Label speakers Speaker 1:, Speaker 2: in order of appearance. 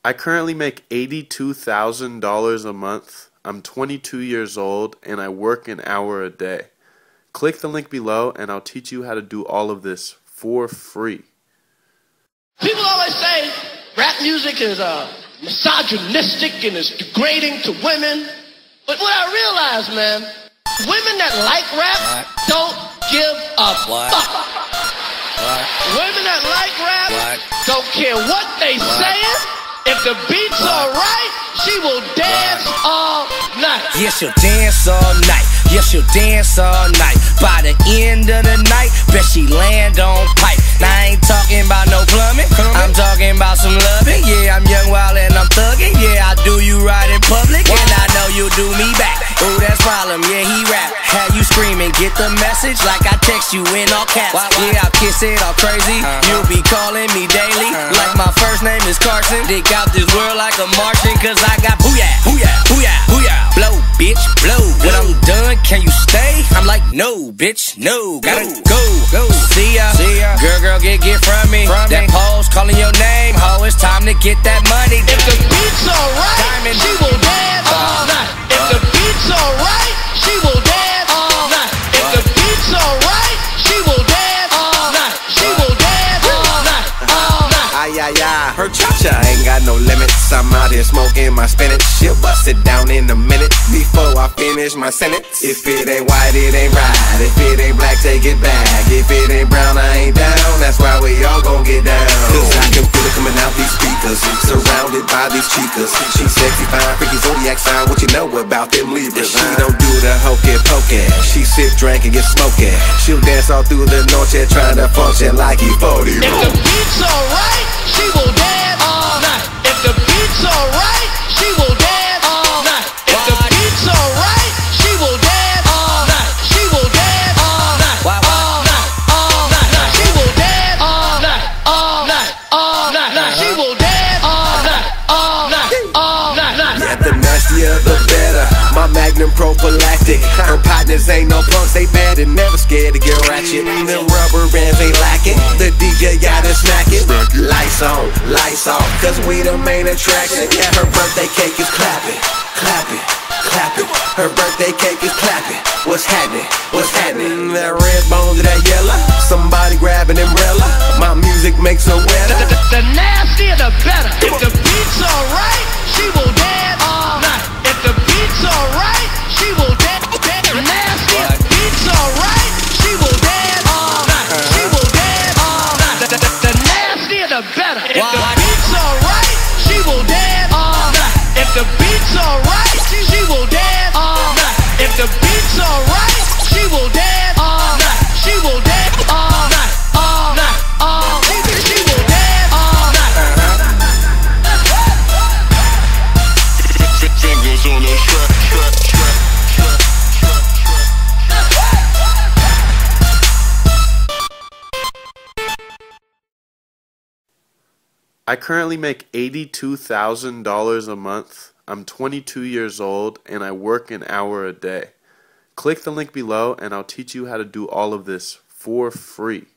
Speaker 1: I currently make $82,000 a month. I'm 22 years old and I work an hour a day. Click the link below and I'll teach you how to do all of this for free.
Speaker 2: People always say rap music is misogynistic and it's degrading to women. But what I realize, man, women that like rap don't give a fuck. Women that like rap don't care what they saying. If the beat's alright, she will dance all night.
Speaker 3: Yes, she'll dance all night. Yes, she'll dance all night. By the end of the night, bet she land on pipe. Now I ain't talking about no plumbing, I'm talking about some loving. Yeah, I'm young, wild, and I'm thugging. Yeah, I do you right in public, and I know you'll do me back. Oh, that's problem, yeah, he rap. Have you screaming, get the message like I text you in all caps. Yeah, I'll kiss it all crazy. You'll be calling me daily like my first name is Carson. Dick out this world like a Martian, cause I got booyah, booyah, booyah, booyah. Blow, bitch, blow. When I'm done, can you stay? I'm like, no, bitch, no. Gotta go. See ya. Girl, get from me. That pose calling your name. Ho, it's time to get that money.
Speaker 2: If the beat's alright, she will dance all night. If the beat's alright, she will dance all night. If the beat's alright, she will dance all night. She will dance all night, all night.
Speaker 4: Ay, her cha-cha ain't got no limits. I'm out here smoking my spinach. She'll bust it down in a minute before I finish my sentence. If it ain't white, it ain't right. If it ain't black, take it back. If it ain't brown, I ain't down. That's why we all gon' get down. Cause I can feel it coming out these speakers, surrounded by these chicas. She's sexy, fine, freaky, zodiac sign. What you know about them Libras? She don't do the hokey pokey. She sip, drink, and get smoky. She'll dance all through the noche, trying to function like he 40.
Speaker 2: If the beat's alright, she will dance all night. If the beat's alright, she will dance all night. If the beat's alright, she will dance all night. She will dance all night. All night, all night. She will dance all night. All night, all night. She will dance all night. All night, all night.
Speaker 4: Yeah, the nastier the better. My Magnum prophylactic. Her partners ain't no punks, they bad and never scared to get ratchet. Them rubber bands ain't lacking. The DJ got it smacking. Lights on, lights off, cause we the main attraction. Yeah, her birthday cake is clapping, clapping, clapping. Her birthday cake is clapping. What's happening? What's happening? That red bone to that yellow. Somebody grab an umbrella. My music makes her wetter.
Speaker 2: The nastier the better. If the beat's alright, she will dance all night. If the beat's alright, she will dance. The nastier beat's alright, she will dance all night. She will dance all night. The nastier the better. If the beat's alright, she will dance all night. If the beat's alright, she will dance all night. If the beat's alright, she will dance all night. She will dance all night. All night. All night. She will dance all night.
Speaker 5: Fingers on the track.
Speaker 1: I currently make $82,000 a month. I'm 22 years old and I work an hour a day. Click the link below and I'll teach you how to do all of this for free.